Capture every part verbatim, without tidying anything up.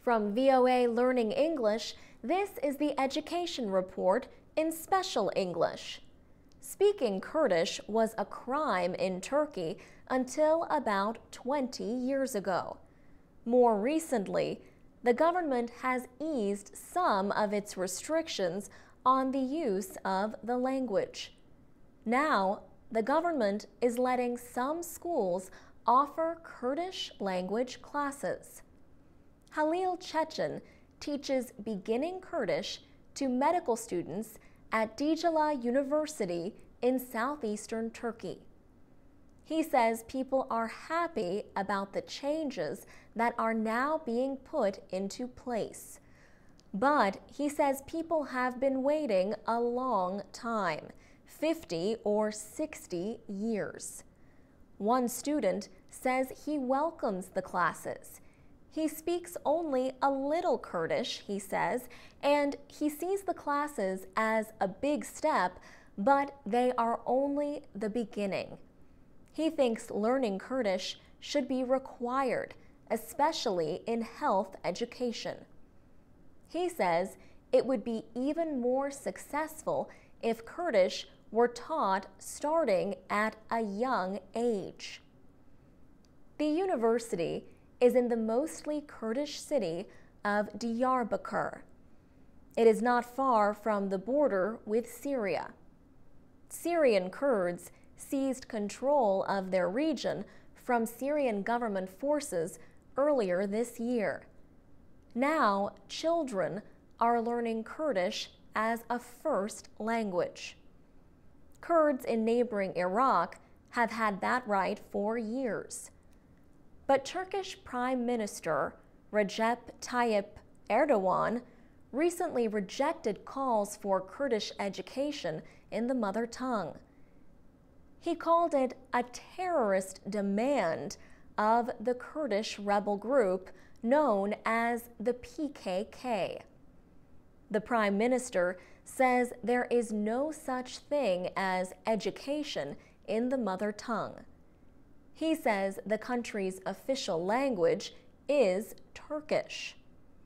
From V O A Learning English, this is the Education Report in Special English. Speaking Kurdish was a crime in Turkey until about twenty years ago. More recently, the government has eased some of its restrictions on the use of the language. Now, the government is letting some schools offer Kurdish language classes. Halil Cecen teaches beginning Kurdish to medical students at Dicle University in southeastern Turkey. He says people are happy about the changes that are now being put into place. But he says people have been waiting a long time, fifty or sixty years. One student says he welcomes the classes. He speaks only a little Kurdish, he says, and he sees the classes as a big step, but they are only the beginning. He thinks learning Kurdish should be required, especially in health education. He says it would be even more successful if Kurdish were taught starting at a young age. The university is in the mostly Kurdish city of Diyarbakir. It is not far from the border with Syria. Syrian Kurds seized control of their region from Syrian government forces earlier this year. Now, children are learning Kurdish as a first language. Kurds in neighboring Iraq have had that right for years. But Turkish Prime Minister Recep Tayyip Erdogan recently rejected calls for Kurdish education in the mother tongue. He called it a terrorist demand of the Kurdish rebel group known as the P K K. The Prime Minister says there is no such thing as education in the mother tongue. He says the country's official language is Turkish.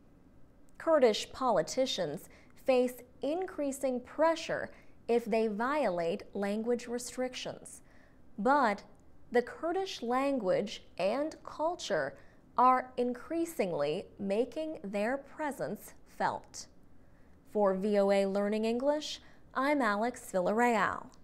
Kurdish politicians face increasing pressure if they violate language restrictions. But the Kurdish language and culture are increasingly making their presence felt. For V O A Learning English, I'm Alex Villarreal.